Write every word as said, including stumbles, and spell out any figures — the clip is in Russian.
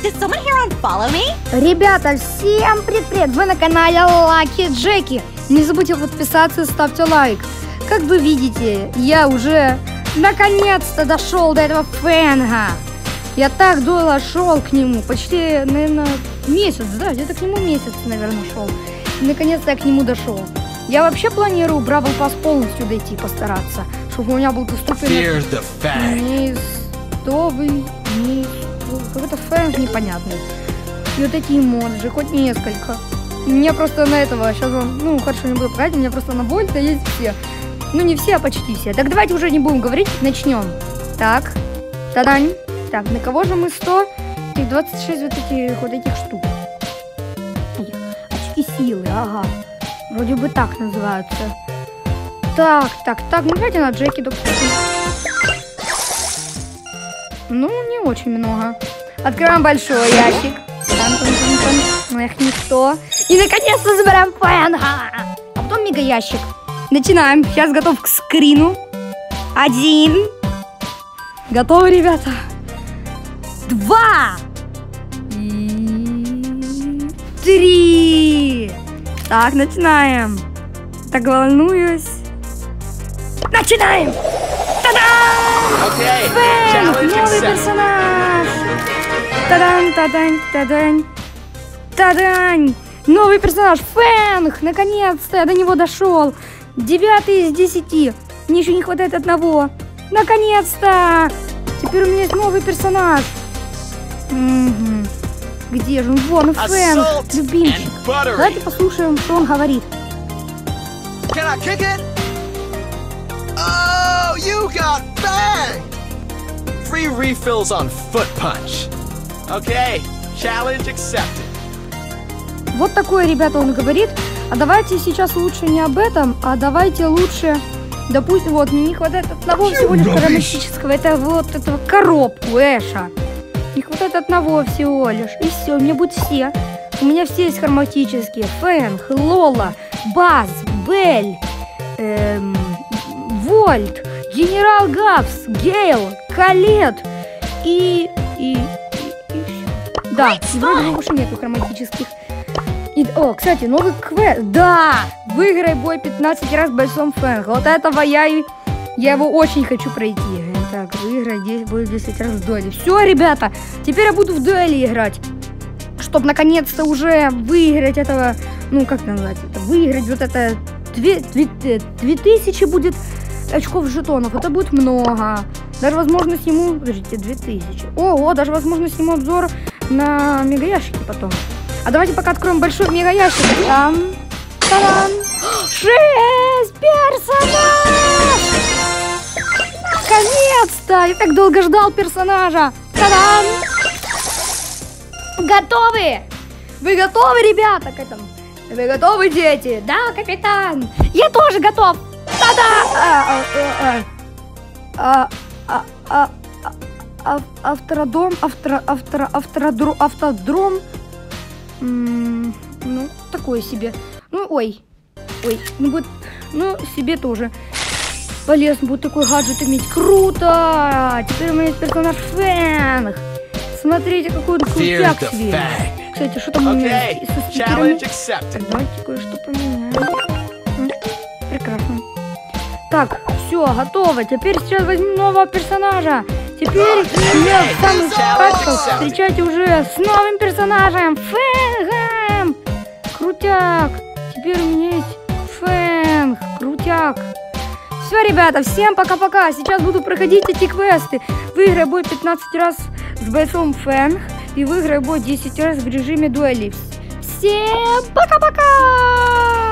Did someone here unfollow me? Ребята, всем привет! Вы на канале Lucky Jackie. Не забудьте подписаться и ставьте лайк. Как вы видите, я уже наконец-то дошел до этого Фэнга. Я так долго шел к нему, почти, наверное, месяц, да, где-то к нему месяц, наверное, шел. И наконец-то я к нему дошел. Я вообще планирую Бравл Пасс полностью дойти, постараться, чтобы у меня был доступен неистовый, какой-то Фэнг непонятный. И вот эти эмоджи, хоть несколько. У меня просто на этого, сейчас вам, ну, хорошо, не буду показать, у меня просто на Вольта есть все. Ну, не все, а почти все. Так давайте уже не будем говорить, начнем. Так, та-дань. Так, на кого же мы сто? И двадцать шесть вот этих вот этих штук. Очки силы, ага. Вроде бы так называются. Так, так, так, ну давайте на Джеки, допустим. Ну, не очень много. Открываем большой ящик. Там-там-там-там. Эх, никто. И наконец-то забираем Фэнга. А потом мега ящик. Начинаем. Сейчас готов к скрину. Один. Готовы, ребята? Два. И... Три. Так, начинаем. Так волнуюсь. Начинаем. Та-дам! Okay. Фэнг, новый персонаж. Та-дань, та-дань, та-дань. Та-дань. Новый персонаж Фэнг. Наконец-то я до него дошел. Девятый из десяти. Мне еще не хватает одного. Наконец-то. Теперь у меня есть новый персонаж. Угу. Где же он? Вон, ну Фэнг, любимчик. Давайте послушаем, что он говорит. Can I kick it? Oh, you got bang! Free refills on Foot Punch. Okay, challenge accepted. Вот такое, ребята, он говорит. А давайте сейчас лучше не об этом, а давайте лучше, допустим, вот, мне не хватает одного всего лишь парамагического. Это вот этого коробку Эша. Не хватает одного всего лишь. И все, у меня будут все. У меня все есть хроматические. Фэнг, Лола, Баз, Белль, эм, Вольт, Генерал Гавс, Гейл, Калет и... и... и, и все. Да, и вроде бы больше нету хроматических. И, о, кстати, новый квест. Да! Выиграй бой пятнадцать раз бойцом Фэнга. Вот этого я и... Я его очень хочу пройти. Так, выиграй десять, бой десять раз в дуэли. Все, ребята, теперь я буду в дуэли играть. Чтобы наконец-то уже выиграть этого... Ну, как назвать это? Выиграть вот это... Две, две, две тысячи будет очков жетонов. Это будет много. Даже, возможно, сниму... Подождите, две тысячи. Ого, даже, возможно, сниму обзор на мегаящики потом. А давайте пока откроем большой мегаящик. Там, та-дам! Шесть персонаж! Наконец-то! Я так долго ждал персонажа. Та-дам! Готовы? Вы готовы, ребята, к этому? Вы готовы, дети? Да, капитан! Я тоже готов! Та-да! А, а, а, а, автодром, автор, автор, автодром, автодром. М-м, ну, такое себе. Ну, ой, ой, ну будет, ну, себе тоже полезно будет такой гаджет иметь. Круто! Теперь у меня есть персонаж Фэнг. Смотрите, какой он крутяк себе. Кстати, что там у меня есть со стикерами? Давайте кое-что поменяем. Прекрасно. Так, все, готово. Теперь сейчас возьмем нового персонажа. Теперь я в самых скачках встречайте уже с новым персонажем Фэнгом. Крутяк. Теперь у меня есть Фэнг. Крутяк. Все, ребята, всем пока-пока. Сейчас буду проходить эти квесты. Выиграй бой пятнадцать раз с бойцом Фэнг. И выиграй бой десять раз в режиме дуэли. Всем пока-пока!